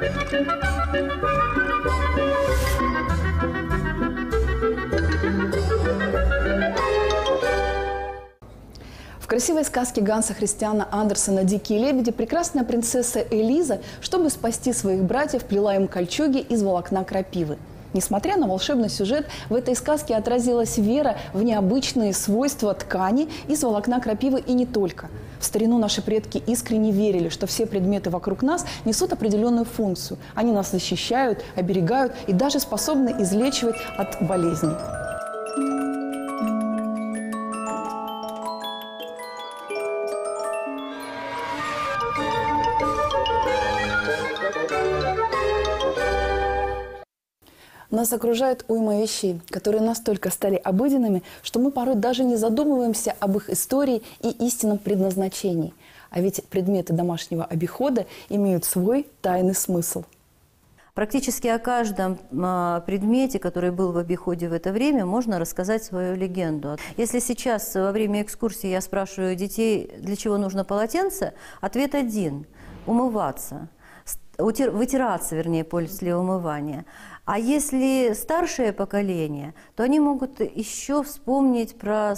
В красивой сказке Ганса Христиана Андерсена «Дикие лебеди» прекрасная принцесса Элиза, чтобы спасти своих братьев, плела им кольчуги из волокна крапивы. Несмотря на волшебный сюжет, в этой сказке отразилась вера в необычные свойства ткани из волокна крапивы и не только. В старину наши предки искренне верили, что все предметы вокруг нас несут определенную функцию. Они нас защищают, оберегают и даже способны излечивать от болезней. Нас окружает уйма вещей, которые настолько стали обыденными, что мы порой даже не задумываемся об их истории и истинном предназначении. А ведь предметы домашнего обихода имеют свой тайный смысл. Практически о каждом предмете, который был в обиходе в это время, можно рассказать свою легенду. Если сейчас во время экскурсии я спрашиваю детей, для чего нужно полотенце, ответ один – умываться. Вытираться, вернее, после умывания. А если старшее поколение, то они могут еще вспомнить про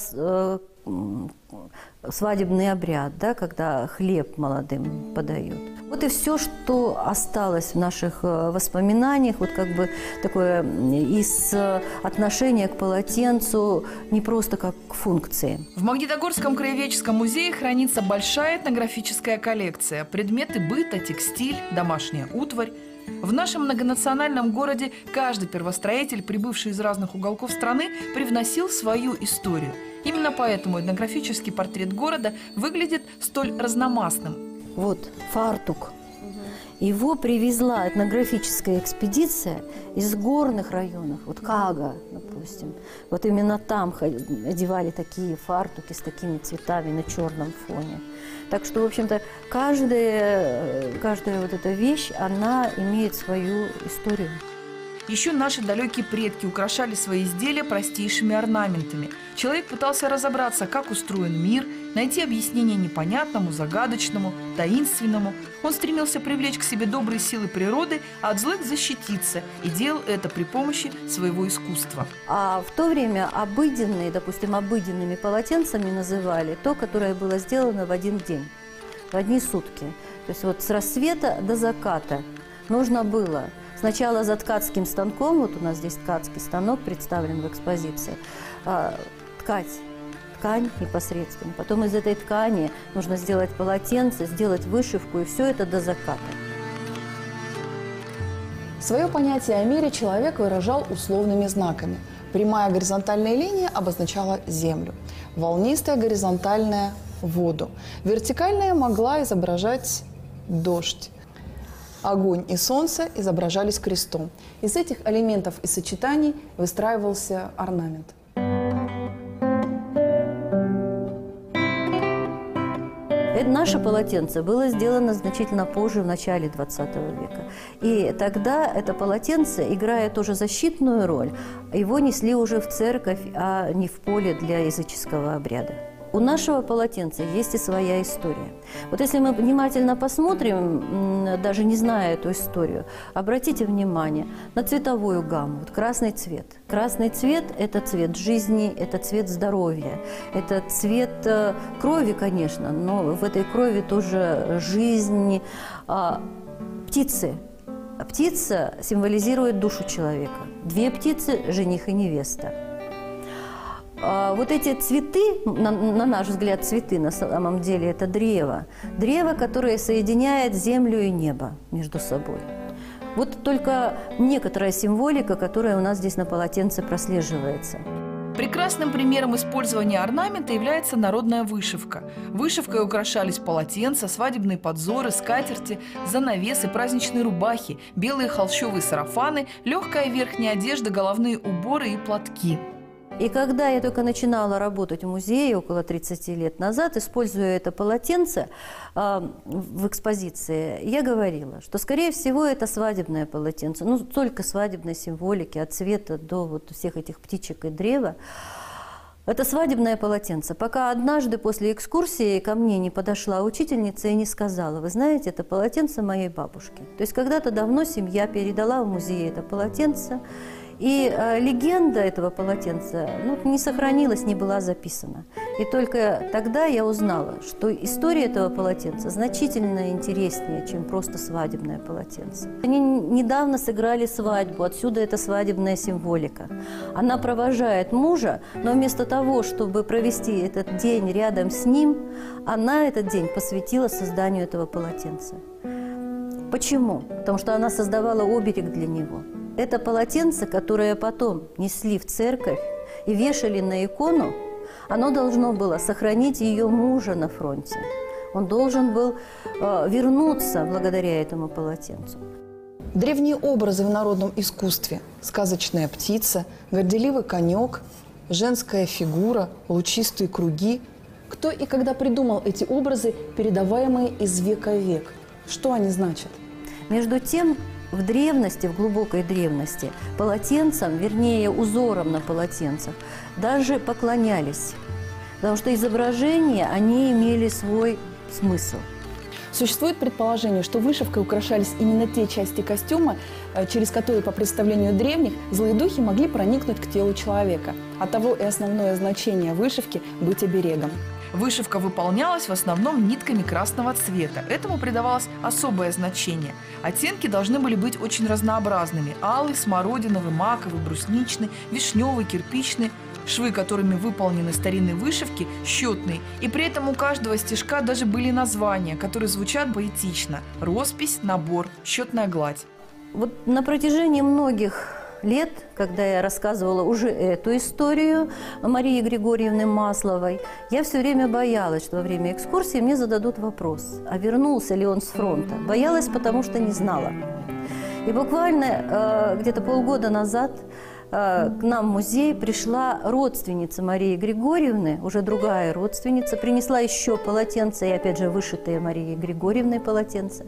свадебный обряд, да, когда хлеб молодым подают. Вот и все, что осталось в наших воспоминаниях, вот как бы такое из отношения к полотенцу, не просто как к функции. В Магнитогорском краеведческом музее хранится большая этнографическая коллекция. Предметы быта, текстиль, домашняя утварь. В нашем многонациональном городе каждый первостроитель, прибывший из разных уголков страны, привносил свою историю. Именно поэтому этнографический портрет города выглядит столь разномастным. Вот фартук. Его привезла этнографическая экспедиция из горных районов, вот Кага, допустим. Вот именно там одевали такие фартуки с такими цветами на черном фоне. Так что, в общем-то, каждая вот эта вещь, она имеет свою историю. Еще наши далекие предки украшали свои изделия простейшими орнаментами. Человек пытался разобраться, как устроен мир, найти объяснение непонятному, загадочному, таинственному. Он стремился привлечь к себе добрые силы природы, а от злых защититься, и делал это при помощи своего искусства. А в то время обыденные, допустим, обыденными полотенцами называли то, которое было сделано в один день, в одни сутки. То есть вот с рассвета до заката нужно было сначала за ткацким станком, вот у нас здесь ткацкий станок представлен в экспозиции, ткать ткань непосредственно. Потом из этой ткани нужно сделать полотенце, сделать вышивку, и все это до заката. Свое понятие о мире человек выражал условными знаками. Прямая горизонтальная линия обозначала землю, волнистая горизонтальная – воду, вертикальная могла изображать дождь. Огонь и солнце изображались крестом. Из этих элементов и сочетаний выстраивался орнамент. Наше полотенце было сделано значительно позже, в начале 20 века. И тогда это полотенце, играя тоже защитную роль, его несли уже в церковь, а не в поле для языческого обряда. У нашего полотенца есть и своя история. Вот если мы внимательно посмотрим, даже не зная эту историю, обратите внимание на цветовую гамму. Вот красный цвет. Красный цвет – это цвет жизни, это цвет здоровья, это цвет крови, конечно, но в этой крови тоже жизнь. Птицы. Птица символизирует душу человека. Две птицы – жених и невеста. Вот эти цветы, на наш взгляд, цветы на самом деле это древо. Древо, которое соединяет землю и небо между собой. Вот только некоторая символика, которая у нас здесь на полотенце прослеживается. Прекрасным примером использования орнамента является народная вышивка. Вышивкой украшались полотенца, свадебные подзоры, скатерти, занавесы, праздничные рубахи, белые холщовые сарафаны, легкая верхняя одежда, головные уборы и платки. И когда я только начинала работать в музее около 30 лет назад, используя это полотенце в экспозиции, я говорила, что, скорее всего, это свадебное полотенце. Ну, только свадебной символики, от цвета до вот всех этих птичек и древа. Это свадебное полотенце. Пока однажды после экскурсии ко мне не подошла учительница и не сказала: вы знаете, это полотенце моей бабушки. То есть когда-то давно семья передала в музей это полотенце, и легенда этого полотенца не сохранилась, не была записана. И только тогда я узнала, что история этого полотенца значительно интереснее, чем просто свадебное полотенце. Они недавно сыграли свадьбу, отсюда эта свадебная символика. Она провожает мужа, но вместо того, чтобы провести этот день рядом с ним, она этот день посвятила созданию этого полотенца. Почему? Потому что она создавала оберег для него. Это полотенце, которое потом несли в церковь и вешали на икону, оно должно было сохранить ее мужа на фронте. Он должен был вернуться благодаря этому полотенцу. Древние образы в народном искусстве – сказочная птица, горделивый конек, женская фигура, лучистые круги. Кто и когда придумал эти образы, передаваемые из века в век? Что они значат? Между тем, в древности, в глубокой древности, полотенцам, вернее, узорам на полотенцах, даже поклонялись, потому что изображения, они имели свой смысл. Существует предположение, что вышивкой украшались именно те части костюма, через которые, по представлению древних, злые духи могли проникнуть к телу человека. Оттого и основное значение вышивки – быть оберегом. Вышивка выполнялась в основном нитками красного цвета. Этому придавалось особое значение. Оттенки должны были быть очень разнообразными – алый, смородиновый, маковый, брусничный, вишневый, кирпичный. Швы, которыми выполнены старинные вышивки, счетные. И при этом у каждого стежка даже были названия, которые звучат поэтично. Роспись, набор, счетная гладь. Вот на протяжении многих лет, когда я рассказывала уже эту историю Марии Григорьевны Масловой, я все время боялась, что во время экскурсии мне зададут вопрос, а вернулся ли он с фронта. Боялась, потому что не знала. И буквально где-то полгода назад к нам в музей пришла родственница Марии Григорьевны, уже другая родственница, принесла еще полотенце, и опять же вышитые Марией Григорьевной полотенце.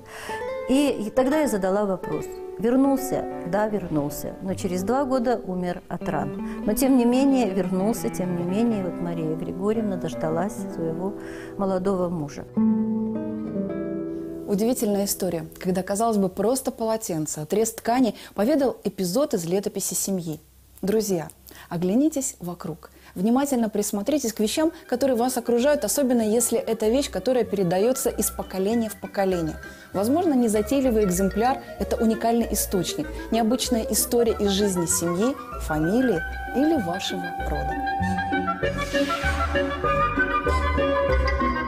И тогда я задала вопрос. Вернулся? Да, вернулся. Но через 2 года умер от ран. Но тем не менее вернулся, тем не менее вот Мария Григорьевна дождалась своего молодого мужа. Удивительная история, когда, казалось бы, просто полотенце, отрез ткани поведал эпизод из летописи семьи. Друзья, оглянитесь вокруг. Внимательно присмотритесь к вещам, которые вас окружают, особенно если это вещь, которая передается из поколения в поколение. Возможно, незатейливый экземпляр – это уникальный источник, необычная история из жизни семьи, фамилии или вашего рода.